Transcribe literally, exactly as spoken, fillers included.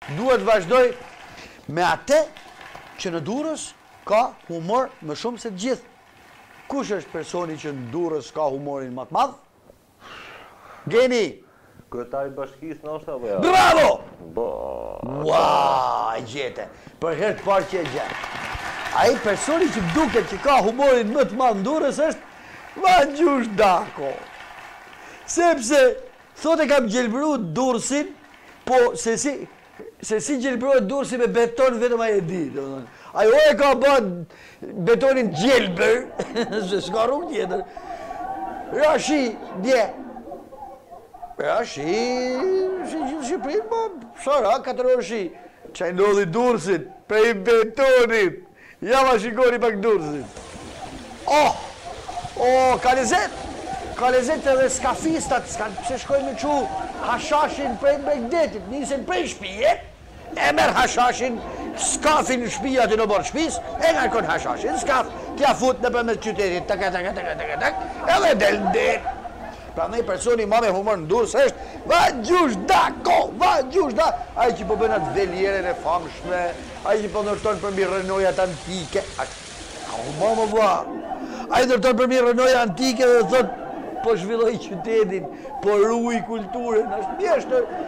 duhet vazhdoj me atë që në Durrës ka humor më shumë se të gjithë. Kush është personi që në Durrës ka humorin më të madh? Geni! Kryetari i bashkisë ndoshta apo jo? Bravo! Bo. Ua, gjete. Për herë të parë që e gjetë. Ai personi që duket që ka humorin më të madh në Durrës është Vagjush Dako. Sepse thotë kam gjelbëruar Durrësin, po se si se si gjelbërohet Durrësi me beton vetëm ai e di, domethënë. Ai o e ka bën betonin gjelbër, se s'ka rrugë tjetër. Rashi, dje. Rashi, si gjithë Shqipërinë, po, shara, katër orë shi. Çaj ndodhi Durrësit, prej betonit. Ja ma shikoni pak Durrësit. Oh, oh, ka lezet. Ka lezet edhe skafistat, pse shkojnë me qu hashashin prej Bregdetit, nisen prej shpije, e merë hashashin, skafin në shpija të në borë shpis, e nga kon hashashin, skaf, t'ja fut në përmet qytetit, tak, tak, tak, tak, tak, edhe del det. Pra nej personi ma me humor në Durrës është Vagjush Dako, Vagjush Dako, ai që po bënat veljerën e famshme, ai që po ndërton për mi rënojat antike, a humor më vua, ai ndërton për mi rënojat antike dhe thot, po zhvilloj qytetin, po ruaj kulturën, është mjeshtër.